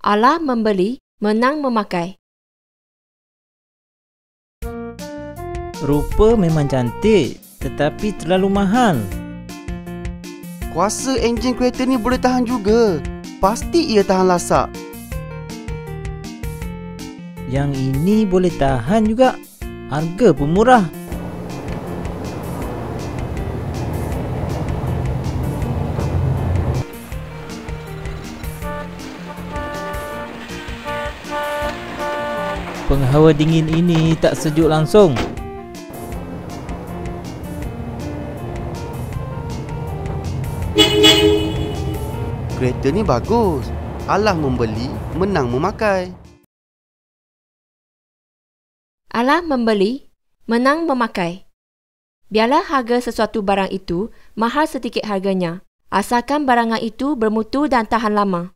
Allah membeli, menang memakai. Rupa memang cantik, tetapi terlalu mahal. Kuasa enjin kereta ni boleh tahan juga. Pasti ia tahan lasak. Yang ini boleh tahan juga. Harga pun murah. Penghawa dingin ini tak sejuk langsung. Kereta ni bagus. Allah membeli, menang memakai. Allah membeli, menang memakai. Biarlah harga sesuatu barang itu mahal sedikit harganya, asalkan barangan itu bermutu dan tahan lama.